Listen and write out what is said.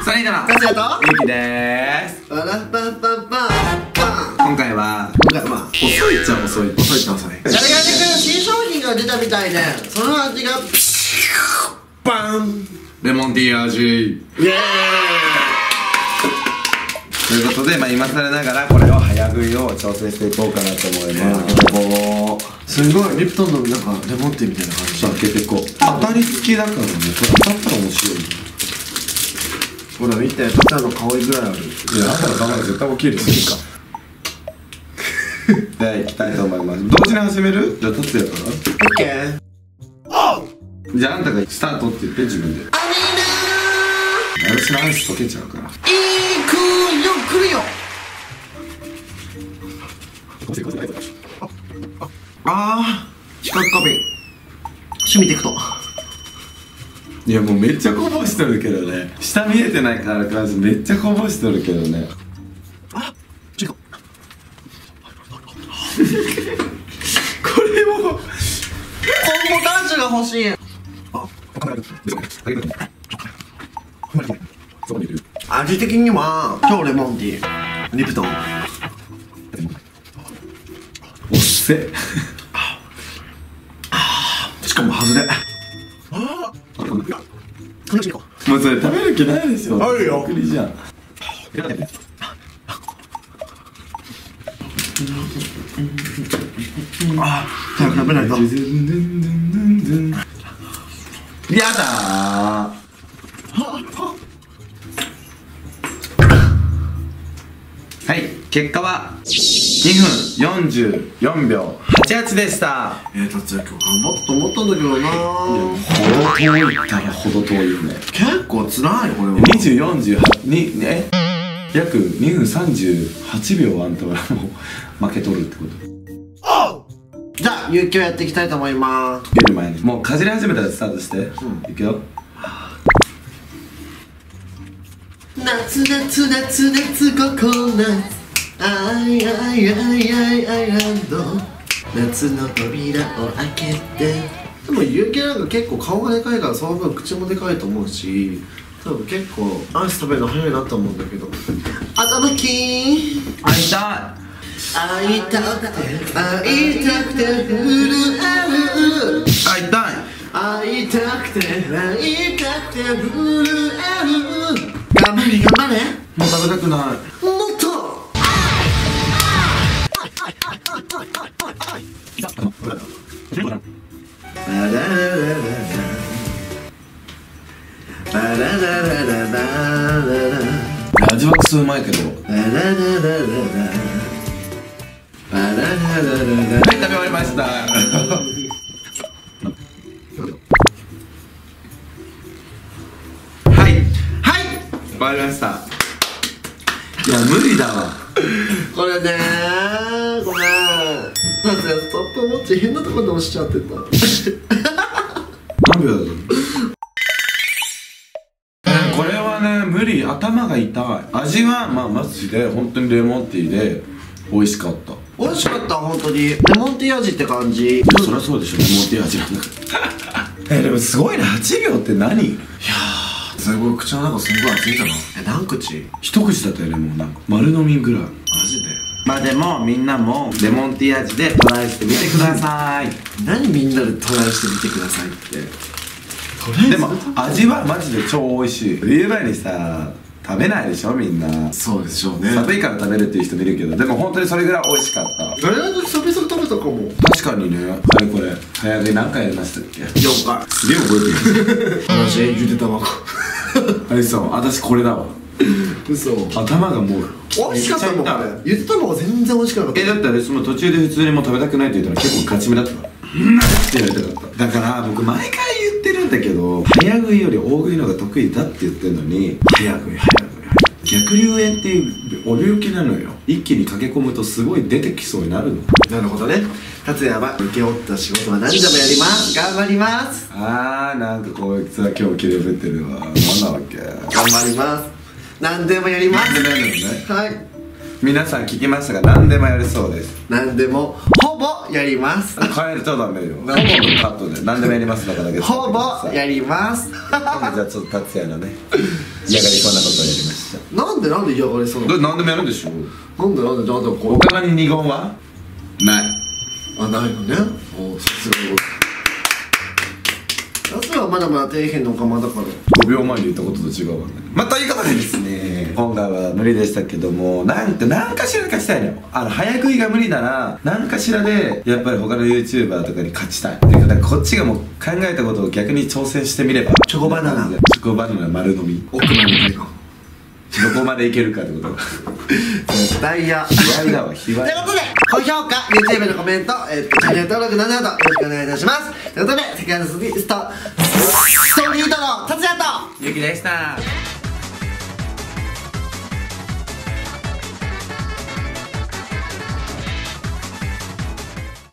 サニーだな。 カズヤとゆうきでーす。 パラパパパ今回は遅いっちゃ遅い。 遅いっちゃ遅い。それが新商品が出たみたいで、その味がバンレモンティー味。 イエーイということで、今更ながらこれを早食いを調整していこうかなと思います。 すごいリプトンのなんかレモンティーみたいな感じ。 開けてこう。当たり付きだからね、これ当たったら面白い。 ほら見て、タタの香りぐらいある。 いや、朝の我慢絶対起きるよ。いいか。では行きたいと思います。同時に始める？じゃあ達也から。 オッケー。 じゃああんたがスタートって言って自分で。私のアイス溶けちゃうから。 いい来るよ。あー、四角花瓶染みていくと。 いやもうめっちゃこぼしとるけどね。下見えてないからかめっちゃこぼしとるけどね。 あ、違う。これもコンボダンスが欲しい。味的には超レモンティー、リプトン。 おっせ。 しかも外れ。 もうそれ食べる気ないでしょ。 あるよ。 びっくりじゃん。 あ、早く食べないと。 やだー。はい、結果は2分44秒88でした。 達也今日頑張ったと思ったんだけどな。 程遠いったら程遠いよね。 結構つらいこれは。 2048に約2分38秒あんたはもう負けとるってこと。 じゃあ有給やっていきたいと思います。 溶ける前にもうかじり始めたらスタートして、いくよ。 夏夏夏夏ココナッツアイアイアイアイアイランド夏の扉を開けて。でもゆうきなんか結構顔がでかいからその分口もでかいと思うし、多分結構アイス食べるの早いなと思うんだけど。頭きー会いたい。 会いたくて会いたくて震える。 会いたい。 会いたくて会いたくて震える。頑張れ頑張れ。 もう食べたくない。 もっと。 味はくそうまいけど。はい、食べ終わりました。はい終わりました。いや無理だわこれねー、ごめん。なんかストップウォッチ変なところで押しちゃってた。 何秒だろう。これはね無理。頭が痛い。味はマジで本当にレモンティーで美味しかった。 美味しかった、本当にレモンティー味って感じ。 そりゃそうでしょ、レモンティー味なんだからでもすごいね、8秒って何。いやー、すごい口の中すごい熱いじゃない。何口？ 一口だったよね、もうなんか丸飲みぐらい。 マジで。 でもみんなもレモンティー味でトライしてみてください。 何みんなでトライしてみてくださいって。 でも味はマジで超美味しい。冬場にさ食べないでしょみんな。 そうでしょうね。 寒いから食べるっていう人もいるけど、でも本当にそれぐらい美味しかった。 誰だって久々食べたかも。 確かにね。はい、これ早食い何回やりましたっけ。 4回。 すげえ覚えてる私ゆで卵。 あれそう、私これだわ。 嘘。 頭がもう美味しかったもんこれ。ゆで卵全然美味しくなかった。 だって私も途中で普通にもう食べたくないって言ったら結構ガチめだったからってやりたかった。だから僕毎回言ってるんだけど、早食いより大食いの方が得意だって言ってるのに、早食い逆流炎っていうお病気なのよ。一気に駆け込むとすごい出てきそうになるの。 なるほどね。達也は請け負った仕事は何でもやります。頑張ります。 なんかこいつは今日切れぶってるわ。何なわけ。 頑張ります。何でもやります。 なんでもやるのね。 はい。 皆さん聞きましたが何でもやるそうです。 何でもほぼやります変えるとダメよ。ほぼのカットで何でもやりますだからだけほぼやりますじゃあちょっと達也のね嫌がりそうなことをやりました。 なんで嫌がりそうなの。 何でもやるんでしょ。 なんでじゃあこう他に二言はない。 あ、ないのね。お、さすがでございます。夏はまだまだ底辺の釜だから 5秒前に言ったことと違うわね。ということでですね、今回は無理でしたけども、何かしらで勝ちたいのよ。早食いが無理なら何かしらでやっぱり他の YouTuber とかに勝ちたいっていうか、こっちがもう考えたことを逆に挑戦してみれば。 チョコバナナ丸飲み奥までいけるかどこまでいけるかってこと絶対嫌。 卑猥だわ、卑猥。 ということで高評価 YouTube のコメントチャンネル登録などよろしくお願いいたします。ということでセカンドストリートの達也とゆきでした。